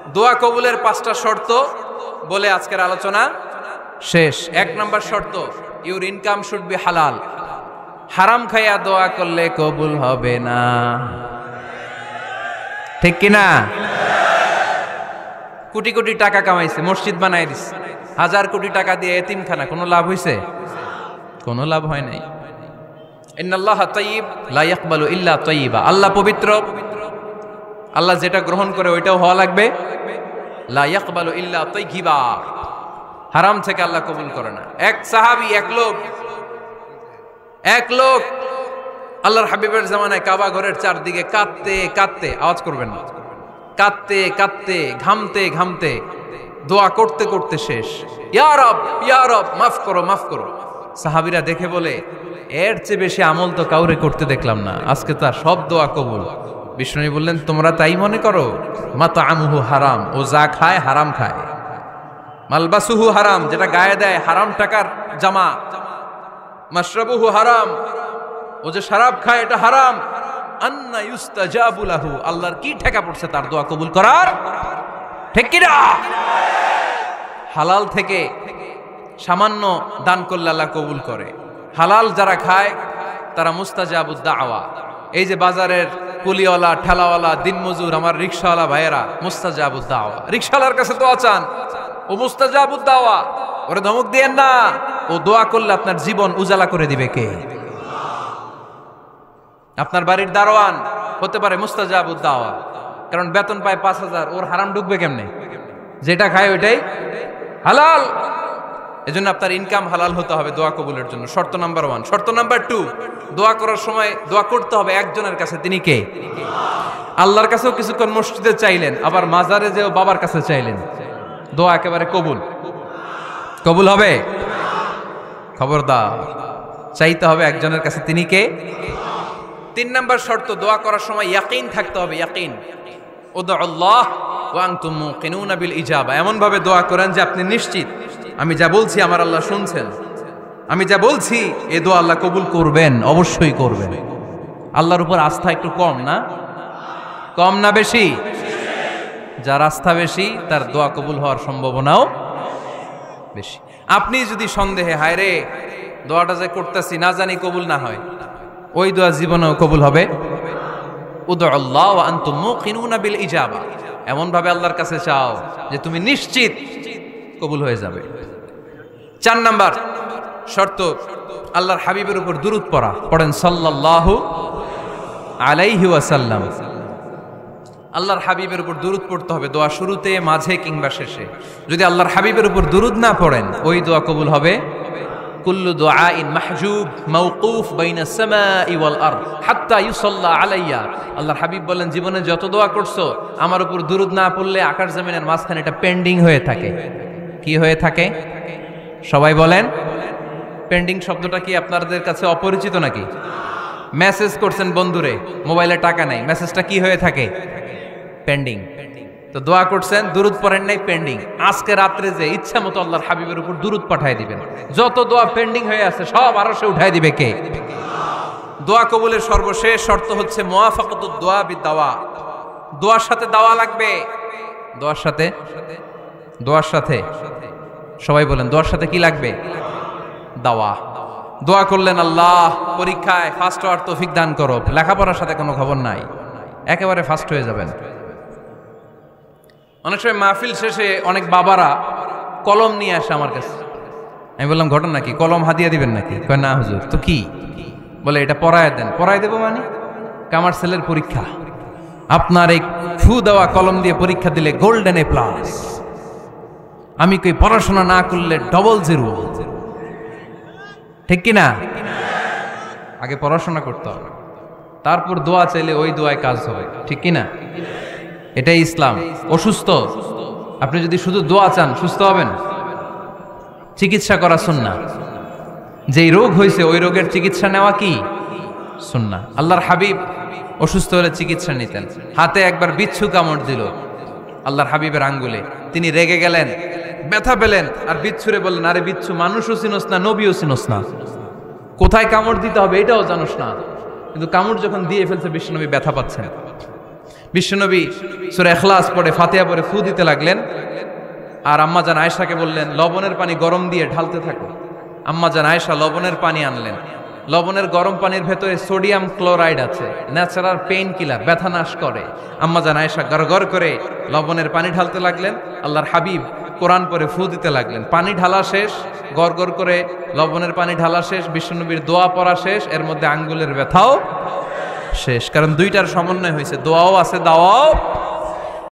দোয়া কবুলের 5টা শর্ত বলে আজকের আলোচনা শেষ। 1 নম্বর শর্ত, ইউর ইনকাম শুড বি হালাল। হারাম খাইয়া দোয়া করলে কবুল হবে না, ঠিক কিনা? কোটি কোটি টাকা কামাইছে, মসজিদ বানাই দিছে, 1000 কোটি টাকা দিয়ে এতিমখানা, কোনো লাভ হইছে? কোনো লাভ হয় নাই। ইন্নাল্লাহা তাইয়্যিব লা ইয়াকবালু ইল্লা তাইয়্যিবা। আল্লাহ পবিত্র, আল্লাহ যেটা গ্রহণ করে ওইটাও হওয়া লাগবে। লা ইয়াকবালু ইল্লা তাইয়্যিবা, হারাম থেকে আল্লাহ কবুল করে না। এক সাহাবী, এক লোক আল্লাহর হাবিবের জামানায় কাবা ঘরের চারদিকে কাঁদতে কাঁদতে, আওয়াজ করবেন না, কাঁদতে কাঁদতে, ঘামতে ঘামতে, দোয়া করতে করতে শেষ। ইয়া রব, ইয়া রব, মাফ করো, মাফ করো। সাহাবীরা দেখে বলে, এর চেয়ে বেশি আমল তো কাউরে করতে দেখলাম না, আজকে তার সব দোয়া কবুল। বিষ্ণু বললেন, তোমরা তাই মনে করো? মাতআমুহু হারাম, ও যা খায় হারাম খায়। মালবাসুহু হারাম, যেটা গায়ে দেয় হারাম টাকার জামা। মাশরাবুহু হারাম, ও যে শরাব খায় এটা হারাম। আন্না ইউস্তাজাবু লাহু, আল্লাহর কি ঠেকা পড়ছে তার দোয়া কবুল করার, ঠিক কি না? হালাল থেকে সামান্য দান করলে আল্লাহ কবুল করে। হালাল যারা খায় তারা মুস্তাজাবুদ দাওয়া। এই যে বাজারের কুলিওয়ালা, ঠেলাওয়ালা, দিনমজুর, আমার রিকশাওয়ালা ভাইয়েরা, মুস্তাজাবুদ দাওয়া। রিকশাওয়ালার কাছে দোয়া চান, ও মুস্তাজাবুদ দাওয়া, ওরে ধমক দিয়েন না। ও দোয়া করলে আপনার জীবন উজালা করে দিবে কে? আপনার বাড়ির দারোয়ান হতে পারে মুস্তাজাবুদ দাওয়া, কারণ বেতন পায় 5000, ওর হারাম ঢুকবে কেমনে? যেটা খায় ওইটাই হালাল। এজন্য আপনার ইনকাম হালাল হতে হবে দোয়া কবুলের জন্য। শর্ত নাম্বার 1। শর্ত নাম্বার 2, দোয়া করার সময় দোয়া করতে হবে একজনের কাছে। তিনি কে? আল্লাহর কাছেও কিছুক্ষণ মসজিদে চাইলেন, আবার মাজারে যেও বাবার কাছে চাইলেন, দোয়া একেবারে কবুল। কবুল হবে? খবরদার, চাইতে হবে একজনের কাছে। তিনি কে? 3 নাম্বার শর্ত, দোয়া করার সময় ইয়াকিন থাকতে হবে। ইয়াকিন, উদউল্লাহ ওয়া আনতুম মুকিনুনা বিল ইজাবা। এমন ভাবে দোয়া করেন যে আপনি নিশ্চিত, আমি যা বলছি আমার আল্লাহ শুনছেন, আমি যা বলছি এই দোয়া আল্লাহ কবুল করবেন, অবশ্যই করবেন। আল্লাহর উপর আস্থা একটু কম না? কম না বেশি? যার আস্থা বেশি তার দোয়া কবুল হওয়ার সম্ভাবনাও বেশি। আপনি যদি সন্দেহে, হায় রে দোয়াটা যে করতেছি না জানি কবুল না হয়, ওই দোয়া জীবনেও কবুল হবে। উদউল্লাহ ওয়া আনতুম মুকিনুনা বিল ইজাবা, এমন ভাবে আল্লাহর কাছে চাও যে তুমি নিশ্চিত কবুল হয়ে যাবে। 4 নাম্বার শর্ত, আল্লাহর হাবিবের উপর দুরূদ পড়া। পড়েন সাল্লাল্লাহু আলাইহি ওয়াসাল্লাম। আল্লাহর হাবিবের উপর দুরূদ পড়তে হবে দোয়া শুরুতে, মাঝে কিংবা শেষে। যদি আল্লাহর হাবিবের উপর দুরূদ না পড়েন, ওই দোয়া কবুল হবে। কুল্লু দুআইন মাহজুব মাওকুফ বাইনাস সামাই ওয়াল আরদ হাত্তা ইউসাল্লা আলাইয়া। আল্লাহর হাবিব বলেন, জীবনে যত দোয়া করছো আমার উপর দুরূদ না পড়লে আকাশ জমিনের মাঝখানে এটা পেন্ডিং হয়ে থাকে। কি হয়ে থাকে? সবাই বলেন। পেন্ডিং শব্দটা কি আপনাদের কাছে অপরিচিত নাকি? মেসেজ করছেন বন্ধুরে, মোবাইলে টাকা নাই, মেসেজটা কি হয়ে থাকে? পেন্ডিং। তো দোয়া করছেন, দুরূদ পড়েন নাই, পেন্ডিং। আজকে রাত্রে যে ইচ্ছা মতো আল্লাহর হাবিবের উপর দুরূদ পাঠায় দিবেন, যত দোয়া পেন্ডিং হয়ে আছে সব আরশে উঠায় দিবে কে? দোয়া কবুলের সর্বশেষ শর্ত হচ্ছে মুওয়াফাকাতুদ দোয়া বিদাওয়া। দোয়ার সাথে দাওয়া লাগবে। দোয়ার সাথে, দোয়ার সাথে, সবাই বলেন, দোয়ার সাথে কি লাগবে? দাওয়া। দোয়া করলেন, আল্লাহ পরীক্ষায় ফার্স্ট হওয়ার তৌফিক দান করো। লেখাপড়ার সাথে কোনো খবর নাই, একেবারে ফার্স্ট হয়ে যাবেন। অনেক সময় মাহফিল শেষে অনেক বাবারা কলম নিয়ে আসে আমার কাছে। আমি বললাম, ঘটনা কি? কলম হাদিয়া দিবেন নাকি? কয় না হুজুর। তো কি? বলে, এটা পড়ায় দেন। পড়ায় দেবো মানে? আমার ছেলের পরীক্ষা, আপনার এই ফু দেওয়া কলম দিয়ে পরীক্ষা দিলে গোল্ডেন A+। আমি কই, পড়াশোনা না করলে ডবল 0, ঠিক কিনা? আগে পড়াশোনা করতে হবে, তারপর দোয়া চাইলে ওই দোয়ায় কাজ হবে, ঠিক কিনা? এটাই ইসলাম। অসুস্থ, আপনি যদি শুধু দোয়া চান সুস্থ হবেন? চিকিৎসা করা সুন্নাহ। যেই রোগ হয়েছে ওই রোগের চিকিৎসা নেওয়া কি সুন্নাহ। আল্লাহর হাবিব অসুস্থ হলে চিকিৎসা নিতেন। হাতে একবার বিচ্ছু কামড় দিল আল্লাহর হাবিবের আঙ্গুলে, তিনি রেগে গেলেন, ব্যথা পেলেন, আর বিচ্ছুরে বললেন, আরে বিচ্ছু, মানুষও চিনোস না, নবীও চিনোস না, কোথায় কামড় দিতে হবে এটাও জানোস না, কিন্তু কামড় যখন দিয়ে ফেলছে বিশ্বনবী ব্যথা পাচ্ছেন। বিশ্বনবী সূরা ইখলাস পড়ে ফাতিহা পড়ে ফু দিতে লাগলেন, আর আম্মাজান আয়েশাকে বললেন লবণের পানি গরম দিয়ে ঢালতে থাকো। আম্মাজান আয়েশা লবণের পানি আনলেন। লবণের গরম পানির ভেতরে সোডিয়াম ক্লোরাইড আছে, ন্যাচারাল পেইন কিলার, ব্যথা নাশ করে। আম্মাজান আয়েশা গড়গড় করে লবণের পানি ঢালতে লাগলেন। আল্লাহর হাবিব কোরআন পরে ফু দিতে লাগলেন। পানি ঢালা শেষ, গড়গড় করে লবণের পানি ঢালা শেষ, বিশ্বনবীর দোয়া পড়া শেষ, এর মধ্যে আঙ্গুলের ব্যথাও শেষ। কারণ দুইটার সমন্বয় হয়েছে, দোয়াও আছে দাওয়াও